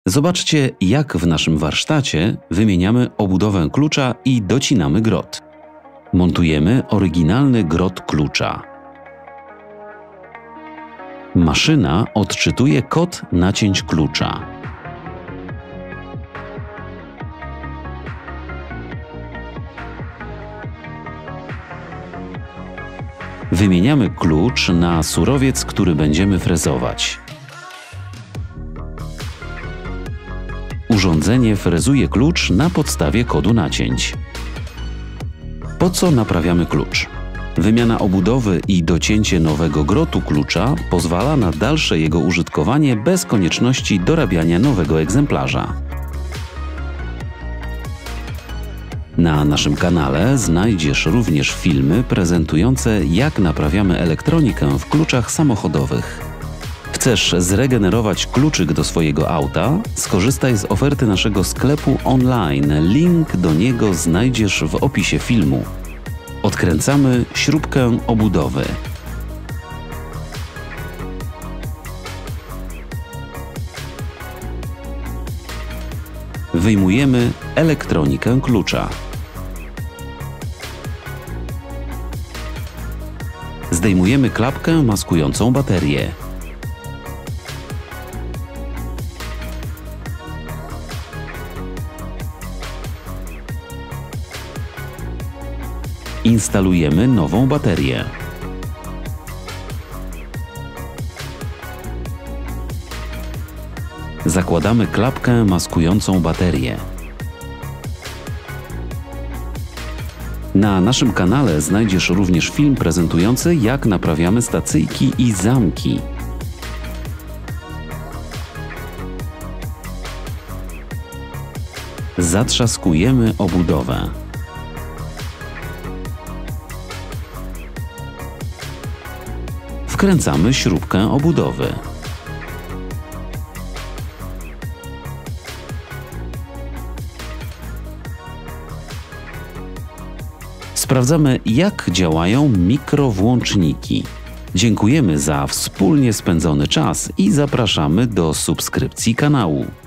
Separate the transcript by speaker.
Speaker 1: Zobaczcie, jak w naszym warsztacie wymieniamy obudowę klucza i docinamy grot. Montujemy oryginalny grot klucza. Maszyna odczytuje kod nacięć klucza. Wymieniamy klucz na surowiec, który będziemy frezować. Urządzenie frezuje klucz na podstawie kodu nacięć. Po co naprawiamy klucz? Wymiana obudowy i docięcie nowego grotu klucza pozwala na dalsze jego użytkowanie bez konieczności dorabiania nowego egzemplarza. Na naszym kanale znajdziesz również filmy prezentujące, jak naprawiamy elektronikę w kluczach samochodowych. Chcesz zregenerować kluczyk do swojego auta? Skorzystaj z oferty naszego sklepu online. Link do niego znajdziesz w opisie filmu. Odkręcamy śrubkę obudowy. Wyjmujemy elektronikę klucza. Zdejmujemy klapkę maskującą baterię. Instalujemy nową baterię. Zakładamy klapkę maskującą baterię. Na naszym kanale znajdziesz również film prezentujący, jak naprawiamy stacyjki i zamki. Zatrzaskujemy obudowę. Wkręcamy śrubkę obudowy. Sprawdzamy, jak działają mikrowłączniki. Dziękujemy za wspólnie spędzony czas i zapraszamy do subskrypcji kanału.